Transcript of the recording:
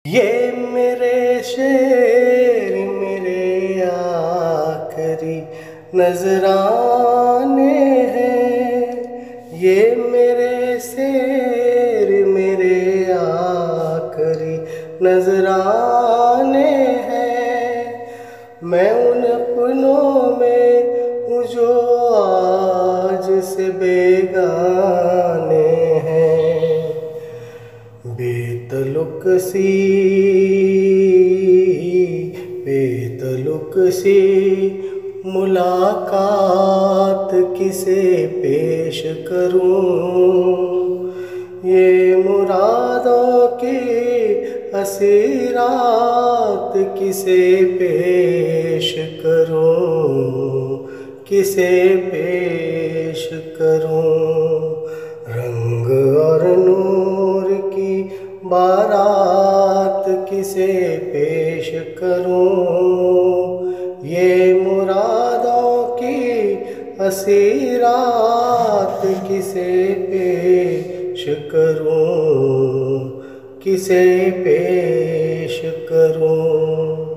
ये मेरे शेर मेरे आखिरी नजराने हैं, ये मेरे शेर मेरे आखिरी नजराने हैं। मैं उन अपनों में हूँ जो आज से बेगाने हैं। बेतलुक सी मुलाकात किसे पेश करूं, ये मुरादों की हसीरात किसे पेश करूं, किसे पेश करूं। रंग और नूर की बारात किसे पेश करूं, ये मुरादों की हसीरात किसे पेश करूं, किसे पेश करूं।